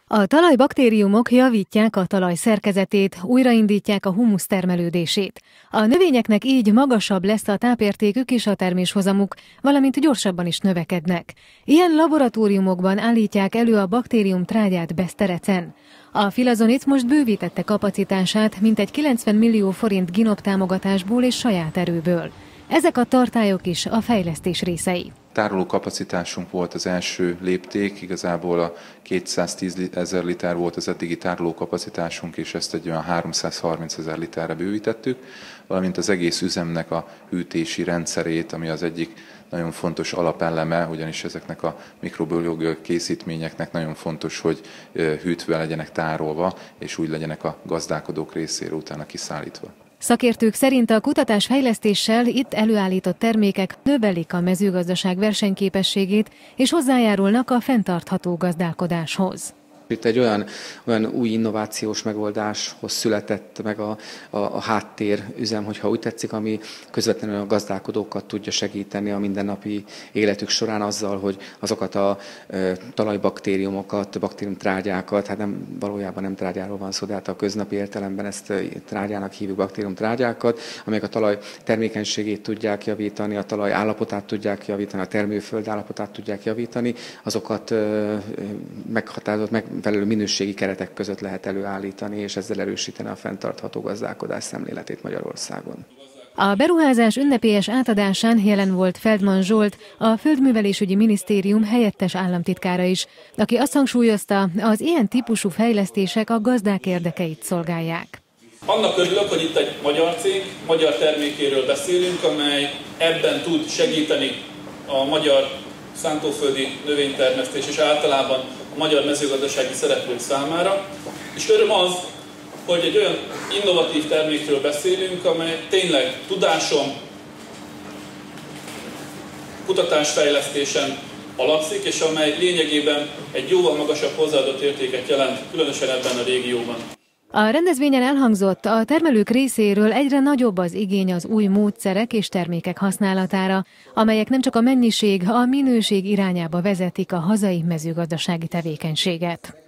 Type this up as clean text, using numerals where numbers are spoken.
A talajbaktériumok javítják a talaj szerkezetét, újraindítják a humusz termelődését. A növényeknek így magasabb lesz a tápértékük és a terméshozamuk, valamint gyorsabban is növekednek. Ilyen laboratóriumokban állítják elő a baktérium trágyát Beszterecen. A Filazonit most bővítette kapacitását mintegy 90 millió forint GINOP támogatásból és saját erőből. Ezek a tartályok is a fejlesztés részei. Tároló kapacitásunk volt az első lépték, igazából a 210 000 liter volt az eddigi tároló kapacitásunk, és ezt egy olyan 330 000 literre bővítettük, valamint az egész üzemnek a hűtési rendszerét, ami az egyik nagyon fontos alapelleme, ugyanis ezeknek a mikrobiológiai készítményeknek nagyon fontos, hogy hűtve legyenek tárolva, és úgy legyenek a gazdálkodók részéről utána kiszállítva. Szakértők szerint a kutatásfejlesztéssel itt előállított termékek növelik a mezőgazdaság versenyképességét és hozzájárulnak a fenntartható gazdálkodáshoz. Itt egy olyan új innovációs megoldáshoz született meg a háttérüzem, hogyha úgy tetszik, ami közvetlenül a gazdálkodókat tudja segíteni a mindennapi életük során azzal, hogy azokat a talajbaktériumokat, baktériumtrágyákat, hát valójában nem trágyáról van szó, de hát a köznapi értelemben ezt trágyának hívjuk, baktériumtrágyákat, amelyek a talaj termékenységét tudják javítani, a talaj állapotát tudják javítani, a termőföld állapotát tudják javítani, azokat meghatározott, megfelelő minőségi keretek között lehet előállítani, és ezzel erősíteni a fenntartható gazdálkodás szemléletét Magyarországon. A beruházás ünnepélyes átadásán jelen volt Feldman Zsolt, a Földművelésügyi Minisztérium helyettes államtitkára is, aki azt hangsúlyozta, az ilyen típusú fejlesztések a gazdák érdekeit szolgálják. Annak örülök, hogy itt egy magyar cég, magyar termékéről beszélünk, amely ebben tud segíteni a magyar szántóföldi növénytermesztés és általában a magyar mezőgazdasági szereplők számára. És öröm az, hogy egy olyan innovatív termékről beszélünk, amely tényleg tudáson, kutatásfejlesztésen alapszik, és amely lényegében egy jóval magasabb hozzáadott értéket jelent, különösen ebben a régióban. A rendezvényen elhangzott, a termelők részéről egyre nagyobb az igény az új módszerek és termékek használatára, amelyek nem csak a mennyiség, a minőség irányába vezetik a hazai mezőgazdasági tevékenységet.